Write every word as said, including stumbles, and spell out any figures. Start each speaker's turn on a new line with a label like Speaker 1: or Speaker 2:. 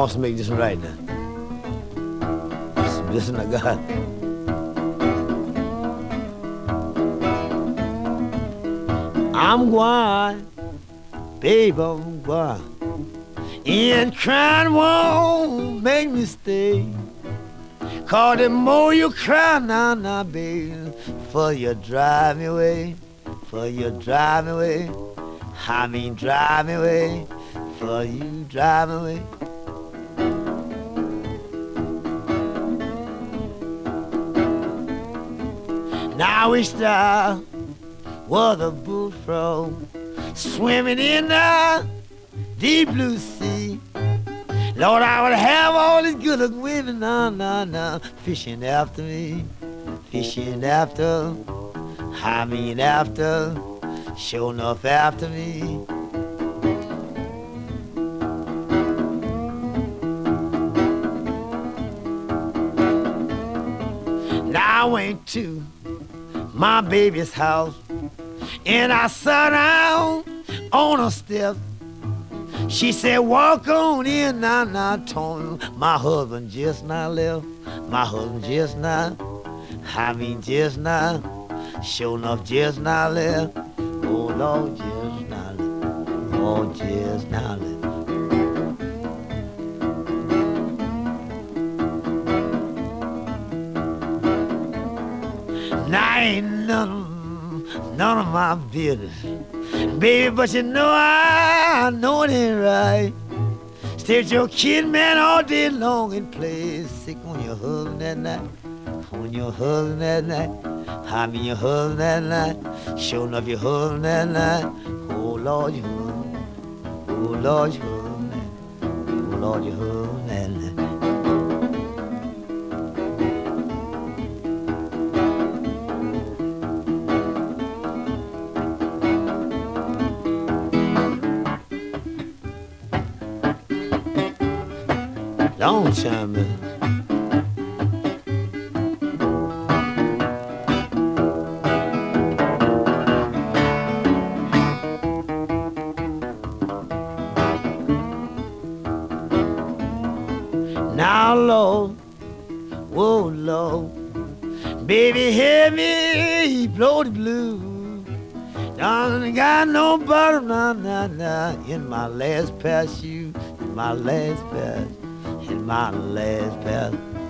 Speaker 1: wants to make this one right now. Listen, listen, I got. I'm going, babe, I'm going. And crying won't make me stay. Cause the more you cry now, now, baby, for you drive me away, for you drive me away. I mean drive me away, for you drive me away. Now I wish I was a bullfrog swimming in the deep blue sea. Lord, I would have all these good looking women now, now, now, fishing after me, fishing after, I mean after, sure enough after me. Now I went to my baby's house and I sat down on a step. She said, walk on in now, now, Tony. My husband just now left. My husband just now. I mean just now. Sure enough just now left. Oh, Lord, just now left. Oh, just now left. Now ain't none, none of my business, baby, but you know I know it ain't right. Stay with your kid, man, all day long and play sick on your husband that night, on your husband that night. I mean your husband that night, sure enough your husband that night. Oh Lord, your husband, oh Lord, your husband, oh Lord, your husband that night. Don't chime in. Now, Lord, whoa, Lord, baby, hear me blow the blues. Done got no bottom, nah, nah, nah, in my last pair of shoes, in my last pair. In my last path,